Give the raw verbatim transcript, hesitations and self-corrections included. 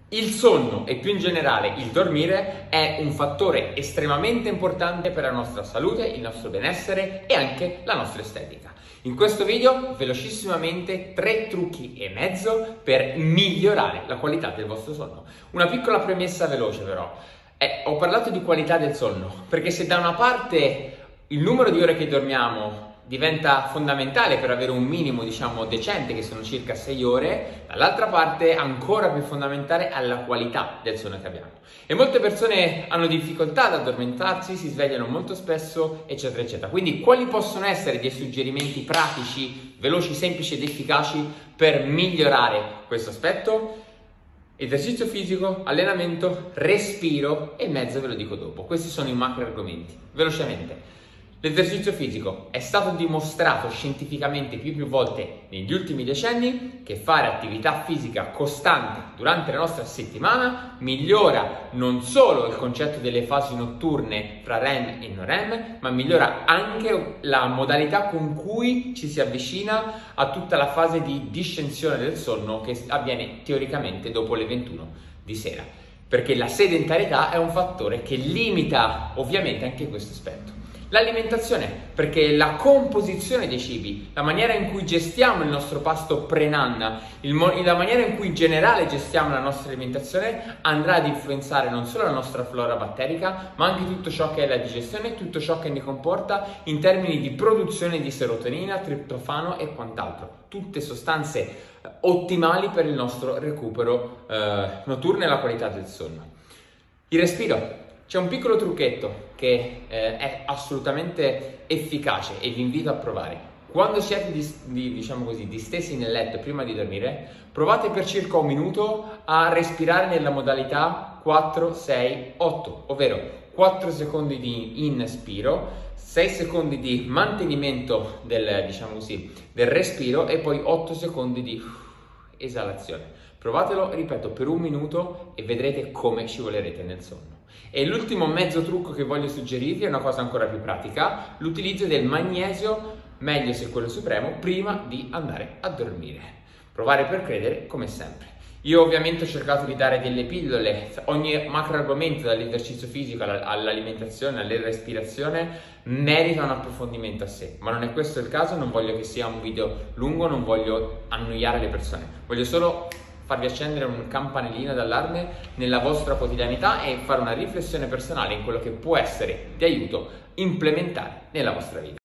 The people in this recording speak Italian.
Il sonno e più in generale il dormire è un fattore estremamente importante per la nostra salute, il nostro benessere e anche la nostra estetica. In questo video velocissimamente tre trucchi e mezzo per migliorare la qualità del vostro sonno. Una piccola premessa veloce però, eh, ho parlato di qualità del sonno perché se da una parte il numero di ore che dormiamo diventa fondamentale per avere un minimo, diciamo, decente, che sono circa sei ore, dall'altra parte ancora più fondamentale è la qualità del sonno che abbiamo. E molte persone hanno difficoltà ad addormentarsi, si svegliano molto spesso, eccetera, eccetera. Quindi quali possono essere dei suggerimenti pratici, veloci, semplici ed efficaci per migliorare questo aspetto? Esercizio fisico, allenamento, respiro e mezzo ve lo dico dopo. Questi sono i macro argomenti. Velocemente. L'esercizio fisico è stato dimostrato scientificamente più e più volte negli ultimi decenni che fare attività fisica costante durante la nostra settimana migliora non solo il concetto delle fasi notturne fra REM e non REM, ma migliora anche la modalità con cui ci si avvicina a tutta la fase di discensione del sonno che avviene teoricamente dopo le ventuno di sera. Perché la sedentarietà è un fattore che limita ovviamente anche questo aspetto. L'alimentazione, perché la composizione dei cibi, la maniera in cui gestiamo il nostro pasto pre-nanna, il mo- la maniera in cui in generale gestiamo la nostra alimentazione andrà ad influenzare non solo la nostra flora batterica, ma anche tutto ciò che è la digestione, tutto ciò che ne comporta in termini di produzione di serotonina, triptofano e quant'altro. Tutte sostanze eh, ottimali per il nostro recupero eh, notturno e la qualità del sonno. Il respiro. C'è un piccolo trucchetto che eh, è assolutamente efficace e vi invito a provare. Quando siete di, di, diciamo così, distesi nel letto prima di dormire, provate per circa un minuto a respirare nella modalità quattro sei otto, ovvero quattro secondi di inspiro, sei secondi di mantenimento del, diciamo così, del respiro e poi otto secondi di esalazione. Provatelo, ripeto, per un minuto e vedrete come scivolerete nel sonno. E l'ultimo mezzo trucco che voglio suggerirvi è una cosa ancora più pratica, l'utilizzo del magnesio, meglio se quello supremo, prima di andare a dormire. Provare per credere, come sempre. Io ovviamente ho cercato di dare delle pillole, ogni macro argomento dall'esercizio fisico all'alimentazione, alla respirazione merita un approfondimento a sé, ma non è questo il caso, non voglio che sia un video lungo, non voglio annoiare le persone, voglio solo farvi accendere un campanellino d'allarme nella vostra quotidianità e fare una riflessione personale in quello che può essere di aiuto implementare nella vostra vita.